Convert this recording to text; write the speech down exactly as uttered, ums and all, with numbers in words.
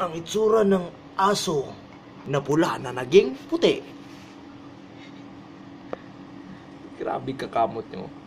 ang itsura ng aso na pula na naging puti. Grabe kakamot nyo.